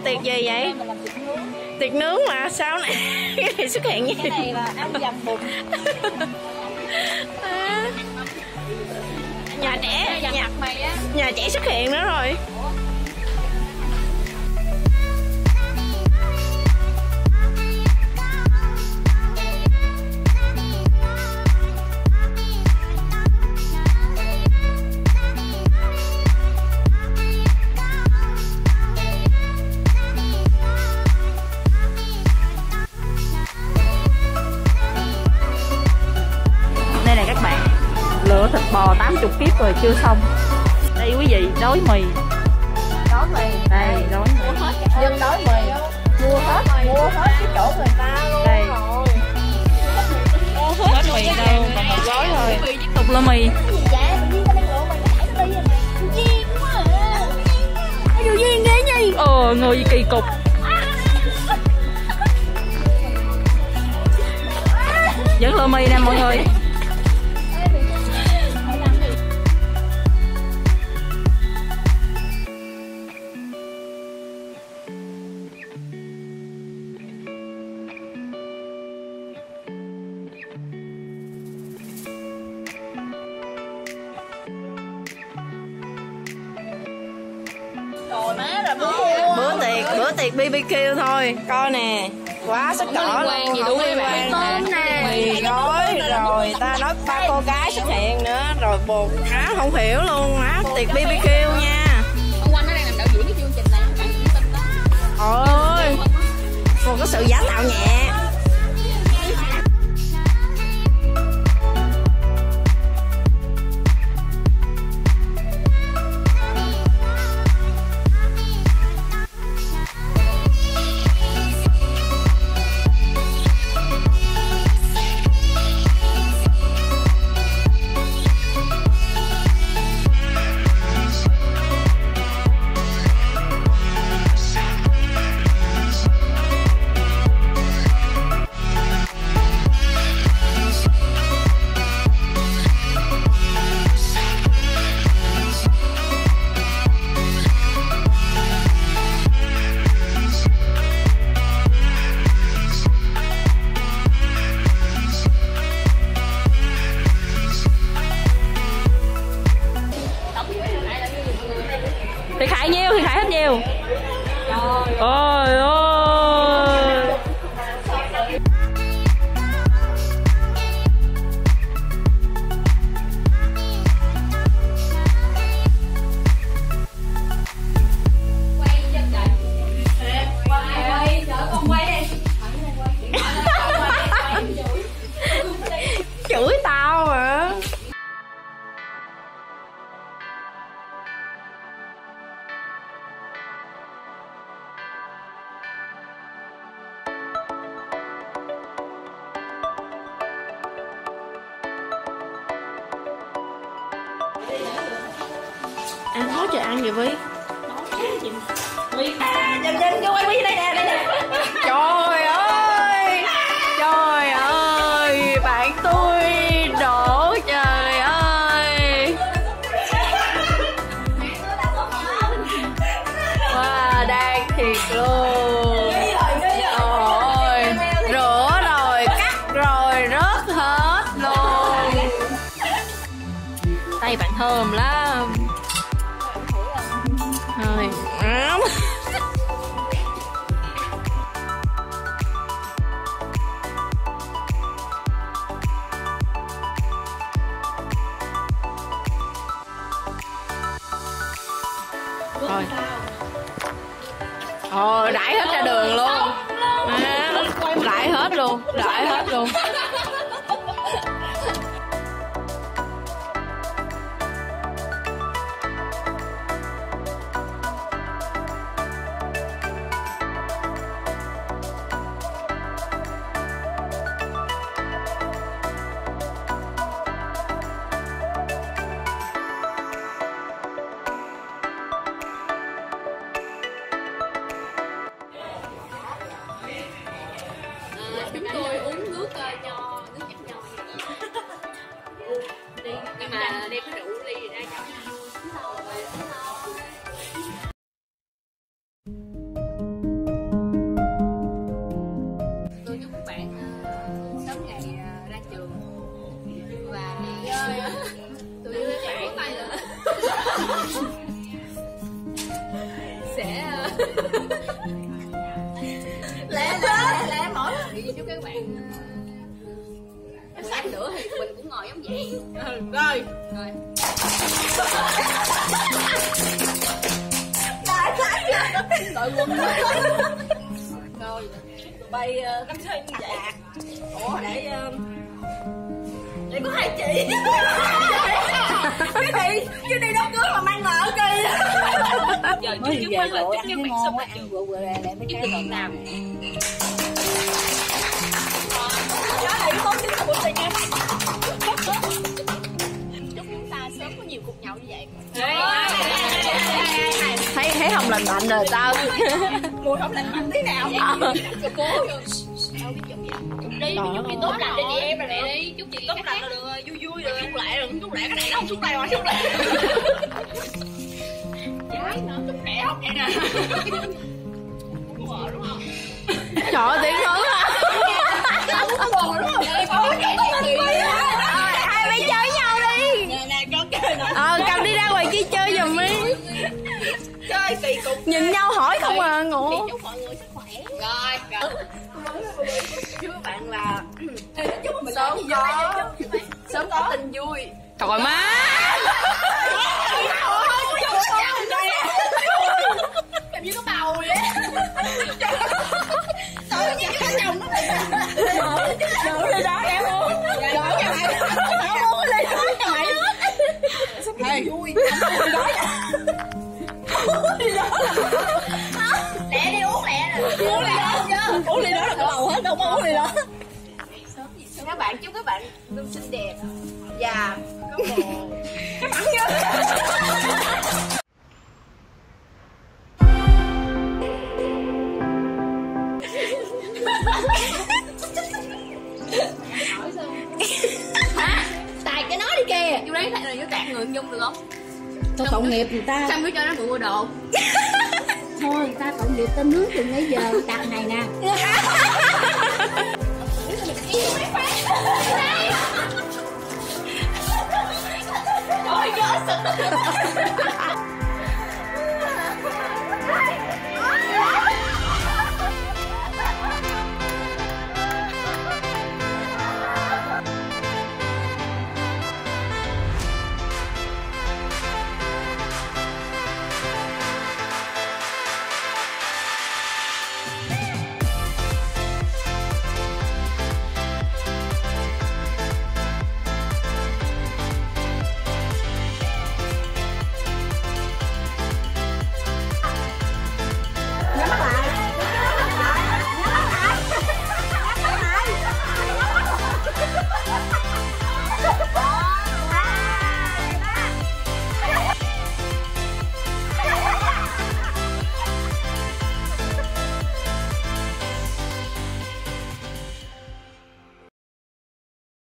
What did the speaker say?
tiệc gì vậy? Tiệc nướng mà sao này cái này xuất hiện như cái này là ăn dầm bụng. Nhà trẻ, nhà trẻ xuất hiện nữa rồi. Đây này các bạn, lựa thịt bò 80 kiếp rồi chưa xong. Đây quý vị, đói mì. Đói mì. Đây, đói mì. Nhưng đói mì. Mua hết cái chỗ người ta luôn. Đây. Rồi. Hết mì đâu, còn một gói thôi. Tiếp tục là mì. Điều duyên ghê nhỉ? Người kỳ cục. Vẫn lựa mì nè mọi người. Bữa tiệc BBQ thôi, coi nè, quá sức cỡ luôn, không liên quan tôm nè, mì gói, rồi ta nói 3 cô gái xuất hiện nữa, rồi bột á không hiểu luôn á, tiệc BBQ nha. Ông Quanh nó đang làm đạo diễn cái chương trình này, bạn cũng tin đó. Ôi, một cái sự giả tạo nhẹ. Thiệt hại nhiêu, thiệt hại hết nhiều. Ôi ôi. Chửi tao hả? Ăn hết trời, ăn gì Vi? Nhìn vô quay Vi đây nè, đây nè. Trời ơi, bạn tôi đổ, trời ơi. Wow, đang thiệt luôn. Ôi, rửa rồi, cắt rồi, rớt hết luôn. Tay bạn thơm lắm. Thôi. Thôi. Rải hết ra đường luôn. Rải hết luôn, rải hết luôn. Chúng tôi uống nước nho, nước nhấp nho đi, nhưng mà đem cái rượu ly ra cho mấy bạn sáng nữa thì mình cũng ngồi giống vậy. Rồi. Đội quân Rồi. Bay năm chơi như vậy. Ủa để có hai chị. Cái đi đám cưới mà mang vợ kì. Giờ mới trước về mắt là rồi chúc ăn các thấy bạn ngon sống quá, ăn rượu rồi để mấy cái Việt Nam. Đó là không chứ buổi tiệc nha. Chúc chúng ta sớm có nhiều cuộc nhậu như vậy. Thấy Hồng lành mạnh rồi tao. Mùi không lành mạnh tí nào. Cho cố vô. Đâu biết chụp đi, chúc chị tốt lành đi chị em rồi mẹ đi, chúc chị tốt lành là được rồi, vui rồi. Chúc lại rồi, chúc lại cái này nó không chúc lại mà chúc lại. Trái nó chúc lẹ không vậy nè. Đúng rồi đúng không? Trời ơi, tiếng lớn hả? Đúng rồi đúng không? Hai bé chơi với nhau đi. Nè con chơi nè. Cầm đi ra ngoài kia chơi giùm đi. Chơi kỳ cục. Nhìn nhau hỏi không à, ngủ. Chúc mọi người sức khỏe. Rồi. Chúc các bạn là Sớm có tình vui. trời má. Làm như có bầu vậy. Trời ơi, cái chồng nó bị Đổ lên đó em không? đổ cho mày. Đổ lên đó cho mày. Hey, vui. Lẹ đi uống lẹ nè. Uống lẹ đó. Uống ly đó là có bầu hết đâu, uống ly đó. Các bạn chúc các bạn luôn xinh đẹp và có bồ. Cái mặt chưa? Tài cái nói đi kìa. Chú đấy là vô tạt người Nhung được không? Thôi tội nghiệp người ta. Xong cứ cho nó mượn đồ. Thôi người ta tội nghiệp ta nướng từ nãy giờ đặt này nè. Ôi gió sực.